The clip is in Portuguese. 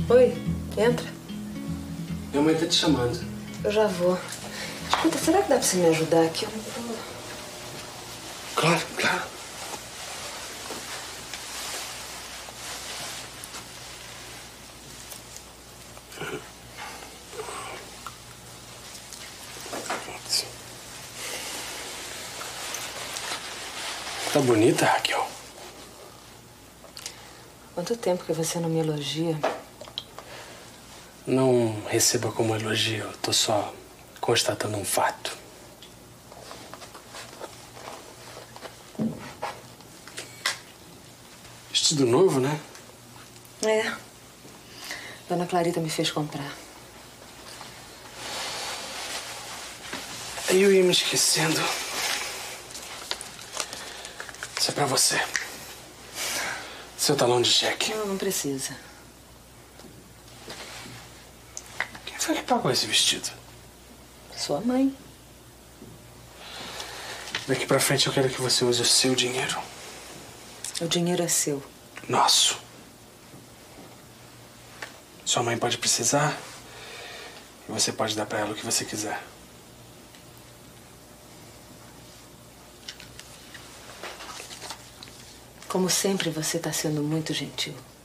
Oi, entra. Minha mãe tá te chamando. Eu já vou. Escuta, será que dá pra você me ajudar aqui? Claro, claro. Tá bonita, Raquel. Quanto tempo que você não me elogia? Não receba como elogio, eu tô só constatando um fato. Vestido novo, né? É. Dona Clarita me fez comprar. Eu ia me esquecendo. Isso é pra você. Seu talão de cheque. Não, não precisa. Quem foi que pagou esse vestido? Sua mãe. Daqui pra frente eu quero que você use o seu dinheiro. O dinheiro é seu. Nosso. Sua mãe pode precisar e você pode dar pra ela o que você quiser. Como sempre, você tá sendo muito gentil.